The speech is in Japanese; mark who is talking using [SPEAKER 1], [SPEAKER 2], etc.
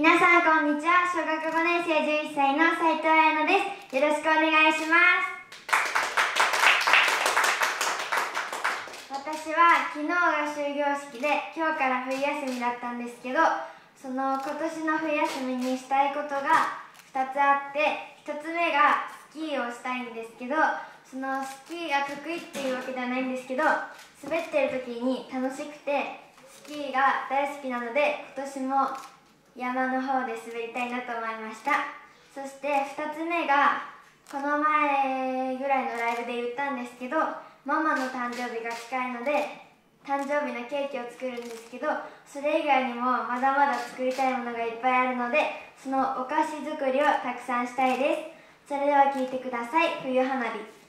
[SPEAKER 1] 皆さんこんにちは。小学5年生11歳の斉藤彩乃です。よろしくお願いします。私は昨日が終業式で今日から冬休みだったんですけど、今年の冬休みにしたいことが2つあって、1つ目がスキーをしたいんですけど、そのスキーが得意っていうわけではないんですけど、滑ってる時に楽しくてスキーが大好きなので、今年も山の方で滑りたいなと思いました。そして2つ目が、この前ぐらいのライブで言ったんですけど、ママの誕生日が近いので誕生日のケーキを作るんですけど、それ以外にもまだまだ作りたいものがいっぱいあるので、そのお菓子作りをたくさんしたいです。それでは聴いてください。冬花火。